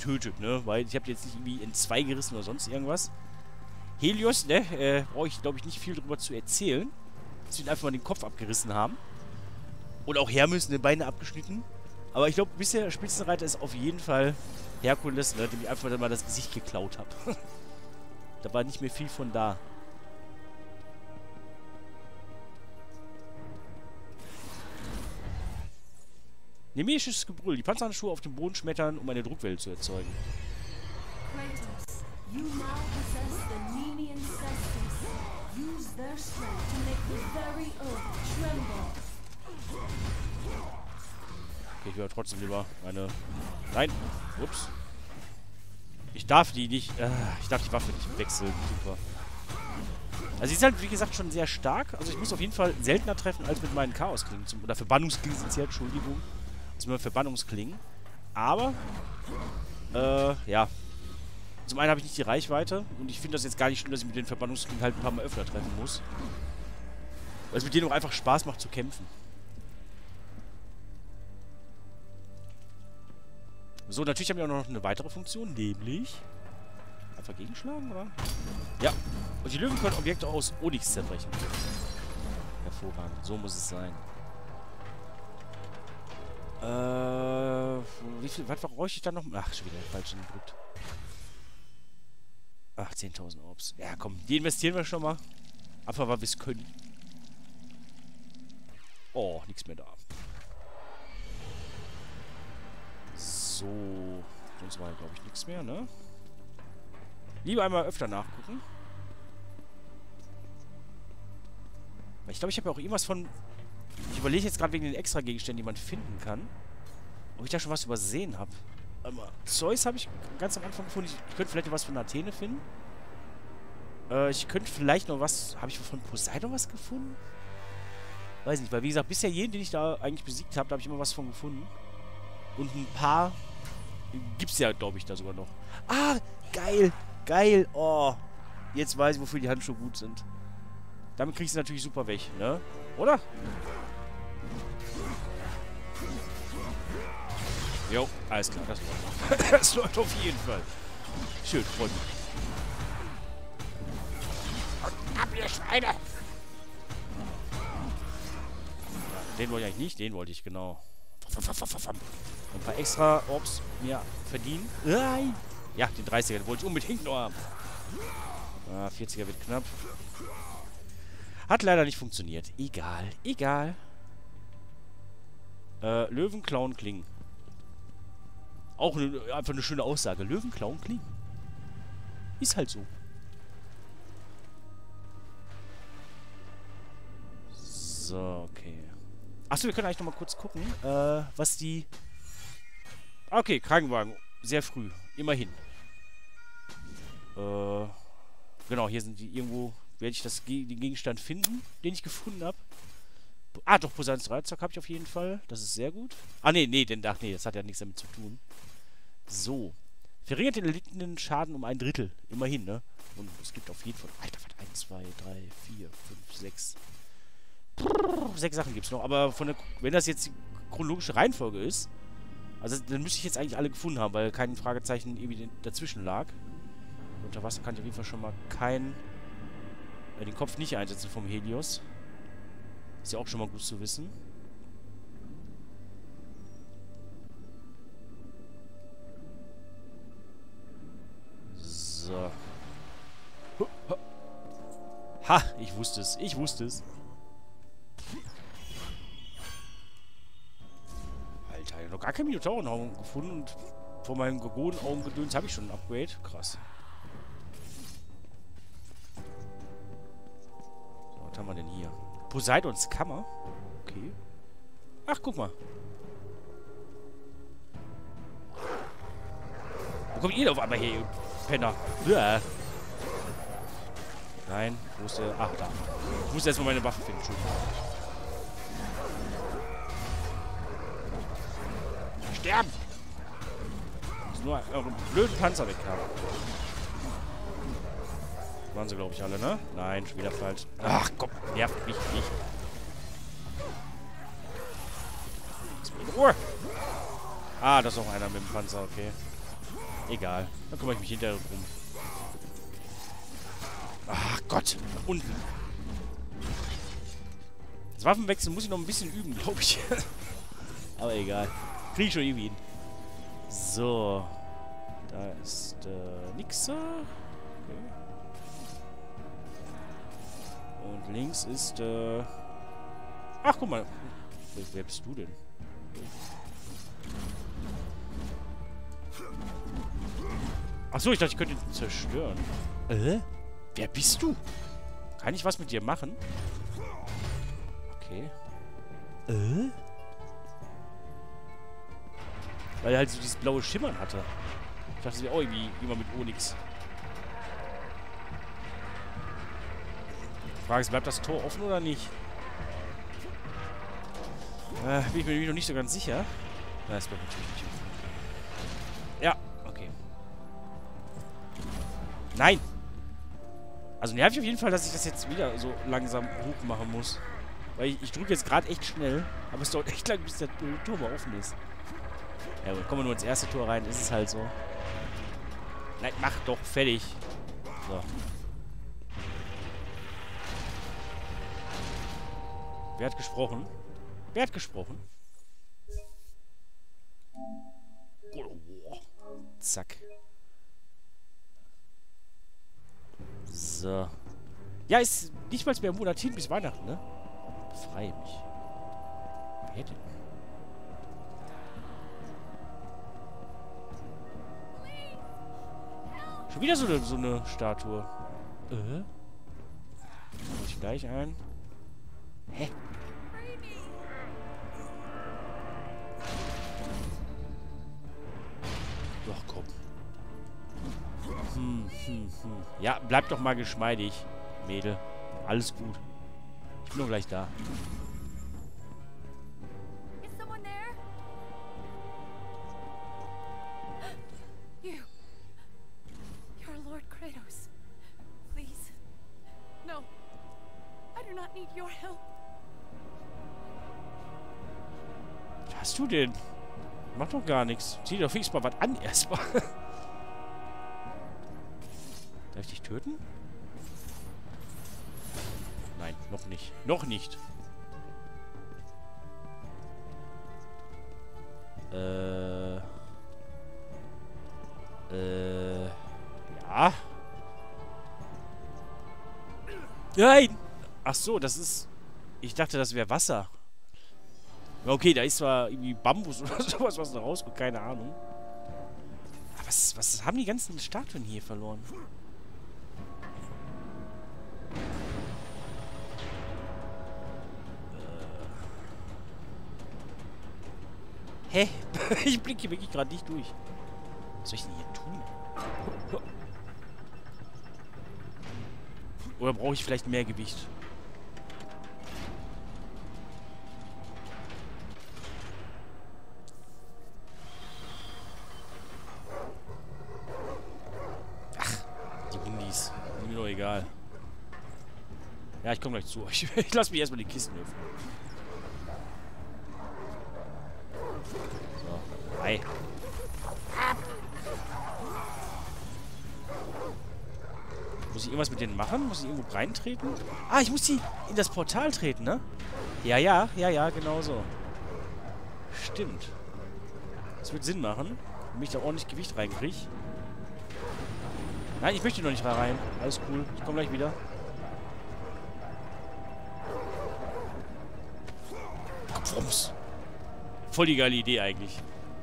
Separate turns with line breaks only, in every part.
tötet, ne? Weil ich habe jetzt nicht irgendwie in zwei gerissen oder sonst irgendwas. Helios, ne? Brauche ich, glaube ich, nicht viel drüber zu erzählen. Dass wir ihn einfach mal den Kopf abgerissen haben. Und auch Hermes eine Beine abgeschnitten. Aber ich glaube, bisher der Spitzenreiter ist auf jeden Fall Herkules, ne? Dem ich einfach mal das Gesicht geklaut habe. Da war nicht mehr viel von da. Nemeisches Gebrüll. Die Panzerhandschuhe auf den Boden schmettern, um eine Druckwelle zu erzeugen.
Kratos, you now possess the Nemean Cestus. Use their strength to make the very earth tremble.
Okay, ich will aber trotzdem lieber meine... Nein! Ups. Ich darf die nicht... ich darf die Waffe nicht wechseln. Super. Also sie ist halt, wie gesagt, schon sehr stark. Also ich muss auf jeden Fall seltener treffen, als mit meinen Chaosklingen. Oder Verbannungsklingen sind sie ja, Entschuldigung. Das sind Verbannungsklingen. Aber, ja. Zum einen habe ich nicht die Reichweite. Und ich finde das jetzt gar nicht schlimm, dass ich mit den Verbannungsklingen halt ein paar Mal öfter treffen muss. Weil es mit denen auch einfach Spaß macht zu kämpfen. So, natürlich haben wir auch noch eine weitere Funktion, nämlich... Einfach gegenschlagen, oder? Ja. Und die Löwen können Objekte aus Onyx zerbrechen. Hervorragend. So muss es sein. Wie viel... Was brauche ich dann noch? Ach, schon wieder falsch gedrückt. Ach, 10.000 Orbs. Ja, komm. Die investieren wir schon mal. Einfach, weil wir es können. Oh, nichts mehr da. So. Sonst war, glaube ich, nichts mehr, ne? Lieber einmal öfter nachgucken. Weil ich glaube, ich habe ja auch irgendwas von... Ich überlege jetzt gerade wegen den extra Gegenständen, die man finden kann. Ob ich da schon was übersehen habe. Zeus habe ich ganz am Anfang gefunden. Ich könnte vielleicht noch was von Athene finden. Ich könnte vielleicht noch was... Habe ich von Poseidon was gefunden? Weiß nicht, weil wie gesagt, bisher jeden, den ich da eigentlich besiegt habe, da habe ich immer was von gefunden. Und ein paar gibt's ja, glaube ich, da sogar noch. Ah, geil! Geil! Oh! Jetzt weiß ich, wofür die Handschuhe gut sind. Damit kriegst du natürlich super weg, ne? Oder? Jo, alles klar, das läuft. Das läuft auf jeden Fall. Schön, freut mich. Und ab, ihr Schweine! Den wollte ich eigentlich nicht, den wollte ich, genau. Ein paar extra Orbs mir verdienen. Nein! Ja, den 30er, den wollte ich unbedingt noch haben. 40er wird knapp. Hat leider nicht funktioniert. Egal, egal. Löwen, Klauen, Klingen. Auch einfach eine schöne Aussage. Löwen, Klauen, Klingen. Ist halt so. So, okay. Achso, wir können eigentlich noch mal kurz gucken, was die... Okay, Krankenwagen. Sehr früh. Immerhin. Genau, hier sind die irgendwo... Werde ich den Gegenstand finden, den ich gefunden habe. Ah, doch, Poseidons Dreizack habe ich auf jeden Fall. Das ist sehr gut. Ah, nee, das hat ja nichts damit zu tun. So. Verringert den erlittenen Schaden um 1/3. Immerhin, ne? Und es gibt auf jeden Fall... Alter, was? 1, 2, 3, 4, 5, 6... 6 Sachen gibt es noch, aber wenn das jetzt die chronologische Reihenfolge ist, also dann müsste ich jetzt eigentlich alle gefunden haben, weil kein Fragezeichen irgendwie dazwischen lag. Unter Wasser kann ich auf jeden Fall schon mal den Kopf nicht einsetzen vom Helios. Ist ja auch schon mal gut zu wissen. So. Ha, ich wusste es, ich wusste es. Alter, ich habe noch gar keinen Minotaurenaugen gefunden und von meinem Gorgonen-Augengedöns habe ich schon ein Upgrade. Krass. So, was haben wir denn hier? Poseidons Kammer. Okay. Ach, guck mal. Wo kommt ihr denn auf einmal her, ihr Penner? Uah. Nein, wo ist der? Ach, da. Ich muss erstmal meine Waffe finden. Entschuldigung. Sterben! Ich muss nur euren blöden Panzer weghaben. Waren sie, glaube ich, alle, ne? Nein, schon wieder falsch. Ach, komm, nervt mich nicht. Lass mich in Ruhe! Ah, das ist auch einer mit dem Panzer, okay. Egal. Dann kümmere ich mich hinterher drum. Ach Gott. Nach unten. Das Waffenwechsel muss ich noch ein bisschen üben, glaube ich. Aber egal. Krieg ich schon irgendwie hin. So. Da ist Nixer. Okay. Und links ist ach, guck mal. Wer bist du denn? Achso, ich dachte, ich könnte ihn zerstören. Wer bist du? Kann ich was mit dir machen? Okay. Weil er halt so dieses blaue Schimmern hatte. Ich dachte, es wäre auch irgendwie immer mit Onyx. Die Frage ist, bleibt das Tor offen oder nicht? Bin ich mir noch nicht so ganz sicher. Ja, es bleibt natürlich nicht offen. Ja, okay. Nein! Also nervt auf jeden Fall, dass ich das jetzt wieder so langsam hoch machen muss. Weil ich drücke jetzt gerade echt schnell. Aber es dauert echt lang, bis der Tor mal offen ist. Ja gut, kommen wir nur ins erste Tor rein. Ist es halt so. Nein, mach doch fertig. So. Wer hat gesprochen? Wer hat gesprochen? Zack. So. Ja, ist nicht mal mehr im Monat hin bis Weihnachten, ne? Befreie mich. Wer denn? Schon wieder so eine Statue. Muss ich gleich ein. Hä? Doch, komm. Ja, bleib doch mal geschmeidig, Mädel. Alles gut. Ich bin doch gleich da.
Is someone there? You. You're Lord Kratos. Please. No. I do not need your help.
Was hast du denn? Mach doch gar nichts. Zieh doch fix mal was an erstmal. Darf ich dich töten? Nein, noch nicht. Noch nicht. Ja. Nein! Ach so, das ist... Ich dachte, das wäre Wasser. Okay, da ist zwar irgendwie Bambus oder sowas, was da rauskommt. Keine Ahnung. Aber was haben die ganzen Statuen hier verloren? Hä? Ich blicke wirklich gerade nicht durch. Was soll ich denn hier tun? Oder brauche ich vielleicht mehr Gewicht? Ach, die Hundis. Ist mir doch egal. Ja, ich komme gleich zu euch. Ich lasse mich erstmal die Kisten öffnen. So. Hi. Muss ich irgendwas mit denen machen? Muss ich irgendwo reintreten? Ah, ich muss die in das Portal treten, ne? Ja, genau so. Stimmt. Das wird Sinn machen, wenn ich da ordentlich Gewicht reinkriege. Nein, ich möchte noch nicht rein. Alles cool. Ich komme gleich wieder. Kopfrums. Voll die geile Idee eigentlich.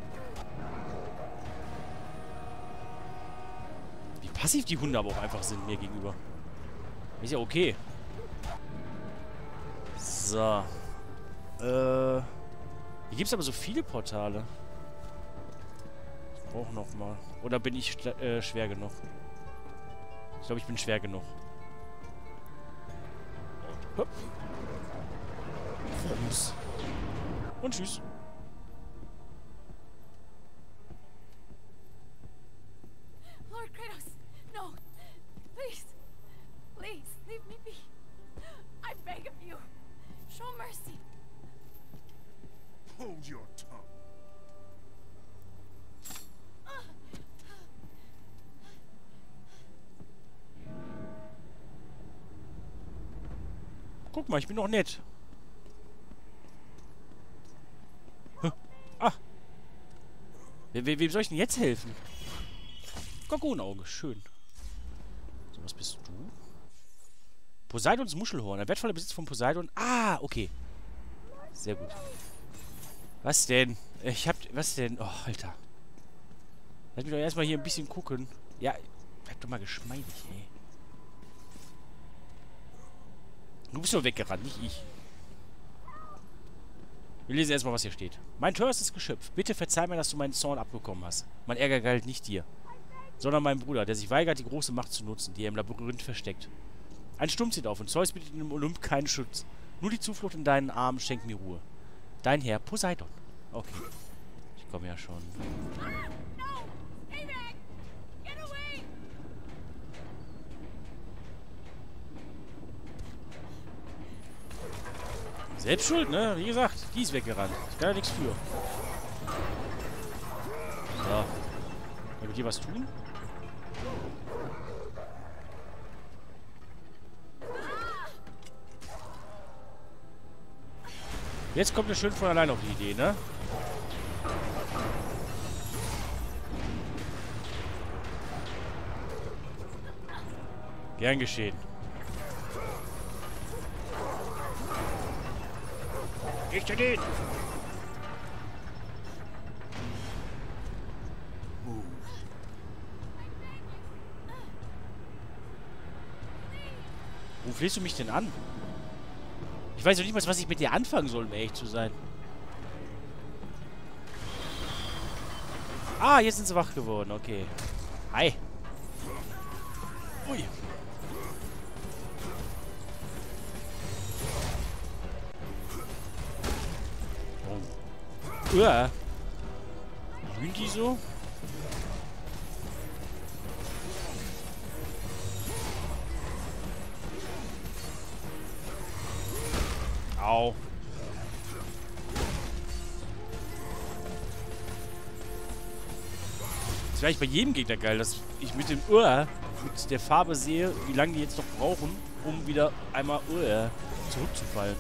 Wie passiv die Hunde aber auch einfach sind mir gegenüber. Ist ja okay. So. Hier gibt es aber so viele Portale. Ich brauche noch mal. Oder bin ich schwer genug? Ich glaube, ich bin schwer genug. Und, und tschüss.
Lord Kratos, no. Please. Please, leave me be. I beg of you. Show mercy.
Hold your tongue.
Guck mal, ich bin doch nett. Ah. Wem soll ich denn jetzt helfen? Gorgonauge, schön. So, was bist du? Poseidons Muschelhorn. Ein wertvoller Besitz von Poseidon. Ah, okay. Sehr gut. Was denn? Was denn? Oh, Alter. Lass mich doch erstmal hier ein bisschen gucken. Ja, bleib doch mal geschmeidig, ey. Du bist nur weggerannt, nicht ich. Wir lesen erstmal, was hier steht. Mein teuerstes Geschöpf. Bitte verzeih mir, dass du meinen Zorn abbekommen hast. Mein Ärger galt nicht dir, sondern meinem Bruder, der sich weigert, die große Macht zu nutzen, die er im Labyrinth versteckt. Ein Sturm zieht auf und Zeus bietet im Olymp keinen Schutz. Nur die Zuflucht in deinen Armen schenkt mir Ruhe. Dein Herr Poseidon. Okay. Ich komme ja schon. Selbst schuld, ne? Wie gesagt, die ist weggerannt. Ich kann ja nichts für. So. Kann ich mit dir was tun? Jetzt kommt er schön von allein auf die Idee, ne? Gern geschehen. Richte den! Wo flehst du mich denn an? Ich weiß noch nicht mal, was ich mit dir anfangen soll, um ehrlich zu sein. Ah, jetzt sind sie wach geworden. Okay. Hi. Ui. Oh. Uah. Glühen die so? Au. Das wäre eigentlich bei jedem Gegner geil, dass ich mit dem mit der Farbe sehe, wie lange die jetzt noch brauchen, um wieder einmal zurückzufallen.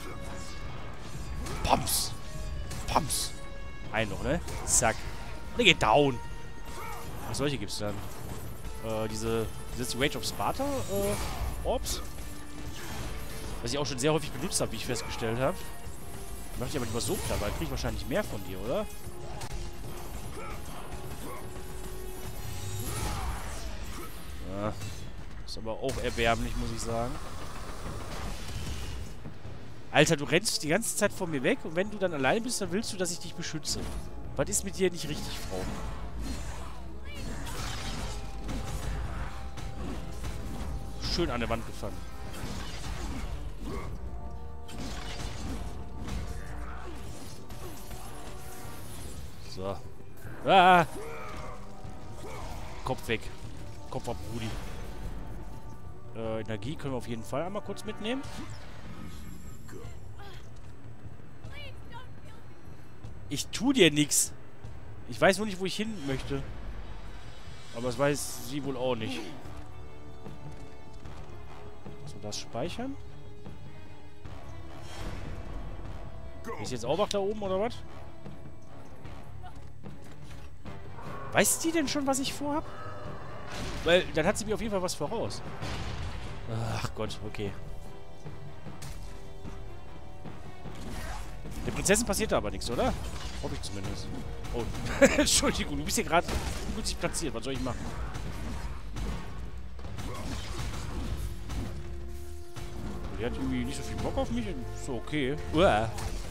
Pams. Pams. Ein noch, ne? Zack. Der geht down. Was solche gibt's dann? Ist das die Rage of Sparta? Orbs? Was ich auch schon sehr häufig benutzt habe, wie ich festgestellt habe. Mach ich aber lieber so klar, weil kriege ich wahrscheinlich mehr von dir, oder? Ja. Ist aber auch erbärmlich, muss ich sagen. Alter, du rennst die ganze Zeit vor mir weg und wenn du dann alleine bist, dann willst du, dass ich dich beschütze. Was ist mit dir nicht richtig, Frau? Schön an der Wand gefangen. So. Ah! Kopf weg. Kopf ab, Rudi. Energie können wir auf jeden Fall einmal kurz mitnehmen. Ich tu dir nichts. Ich weiß nur nicht, wo ich hin möchte. Aber das weiß sie wohl auch nicht. So, das speichern. Ist jetzt auch wach da oben, oder was? Weiß die denn schon, was ich vorhab? Weil, dann hat sie mir auf jeden Fall was voraus. Ach Gott, okay. Der Prinzessin passiert da aber nichts, oder? Hoffe ich zumindest. Oh, Entschuldigung, du bist hier gerade ungünstig platziert. Was soll ich machen? Die hat irgendwie nicht so viel Bock auf mich. So, okay. Uah.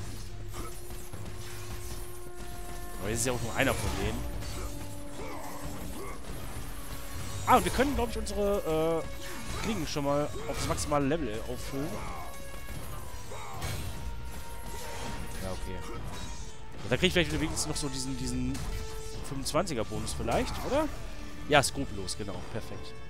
Aber jetzt ist ja auch nur einer von denen. Ah, und wir können, glaube ich, unsere Klingen schon mal auf das maximale Level aufholen. Ja, okay. Und da kriege ich vielleicht wenigstens noch so diesen 25er-Bonus vielleicht, oder? Ja, skrupellos, genau. Perfekt.